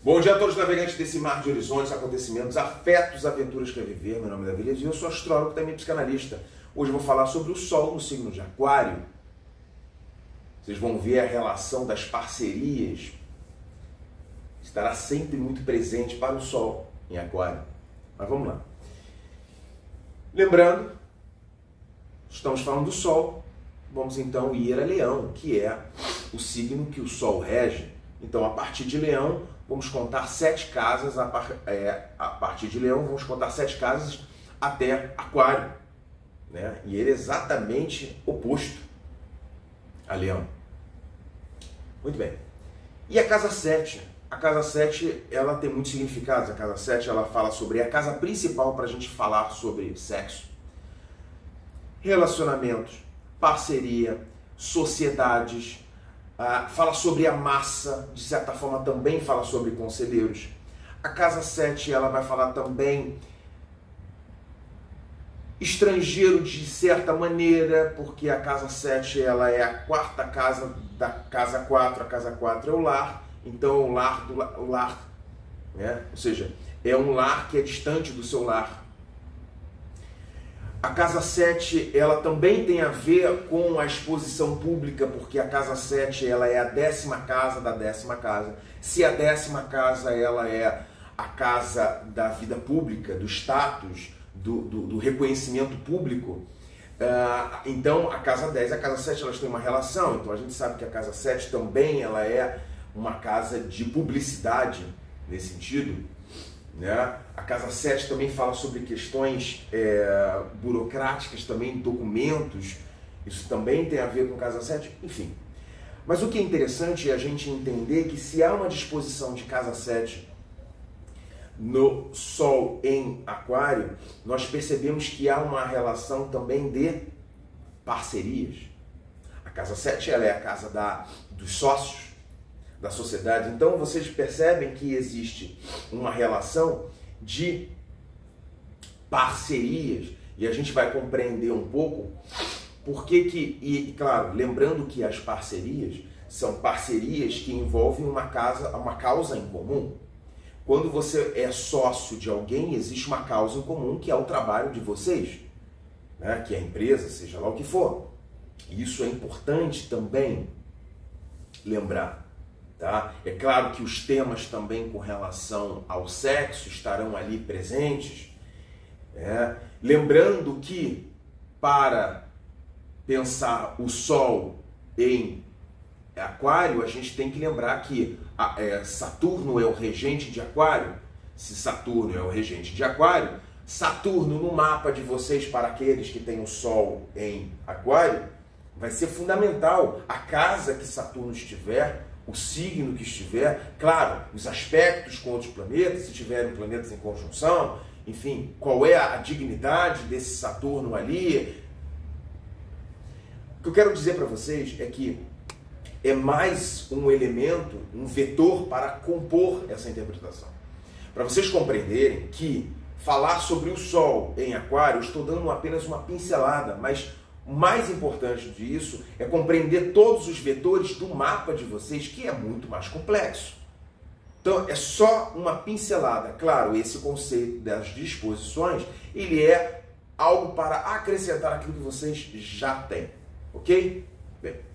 Bom dia a todos os navegantes desse mar de horizontes, acontecimentos, afetos, aventuras que é viver. Meu nome é Davi e eu sou astrólogo e também psicanalista. Hoje eu vou falar sobre o Sol no signo de Aquário. Vocês vão ver a relação das parcerias. Estará sempre muito presente para o Sol em Aquário. Mas vamos lá. Lembrando, estamos falando do Sol. Vamos então ir a Leão, que é o signo que o Sol rege. Então, a partir de Leão, vamos contar 7 casas, a partir de Leão, vamos contar 7 casas até Aquário, né? E ele é exatamente oposto a Leão. Muito bem. E a casa 7? A casa 7, ela tem muitos significados. A casa 7, ela fala sobre a casa principal para a gente falar sobre sexo, relacionamentos, parceria, sociedades. Fala sobre a massa, de certa forma também fala sobre conselheiros. A casa 7, ela vai falar também estrangeiro de certa maneira, porque a casa 7 ela é a quarta casa da casa 4, a casa 4 é o lar, então o lar, né? Ou seja, é um lar que é distante do seu lar. A casa 7, ela também tem a ver com a exposição pública, porque a casa 7, ela é a 10ª casa da 10ª casa. Se a 10ª casa, ela é a casa da vida pública, do status, do reconhecimento público, então a casa 10 e a casa 7, elas têm uma relação. Então a gente sabe que a casa 7 também ela é uma casa de publicidade, nesse sentido, né? A casa 7 também fala sobre questões burocráticas, também documentos, isso também tem a ver com casa 7, enfim. Mas o que é interessante é a gente entender que se há uma disposição de casa 7 no Sol em Aquário, nós percebemos que há uma relação também de parcerias. A casa 7 ela é a casa dos sócios, da sociedade. Então vocês percebem que existe uma relação de parcerias e a gente vai compreender um pouco por que e claro, lembrando que as parcerias são parcerias que envolvem uma causa em comum. Quando você é sócio de alguém, existe uma causa em comum, que é o trabalho de vocês, né? Que é a empresa, seja lá o que for. Isso é importante também lembrar. Tá? É claro que os temas também com relação ao sexo estarão ali presentes. Lembrando que para pensar o Sol em Aquário, a gente tem que lembrar que Saturno é o regente de Aquário. Se Saturno é o regente de Aquário, Saturno no mapa de vocês, para aqueles que têm o Sol em Aquário, vai ser fundamental. A casa que Saturno estiver, o signo que estiver, claro, os aspectos com outros planetas, se tiverem planetas em conjunção, enfim, qual é a dignidade desse Saturno ali. O que eu quero dizer para vocês é que é mais um elemento, um vetor para compor essa interpretação. Para vocês compreenderem que falar sobre o Sol em Aquário, eu estou dando apenas uma pincelada, mas o mais importante disso é compreender todos os vetores do mapa de vocês, que é muito mais complexo. Então, é só uma pincelada. Claro, esse conceito das disposições, ele é algo para acrescentar aquilo que vocês já têm. Ok? Bem.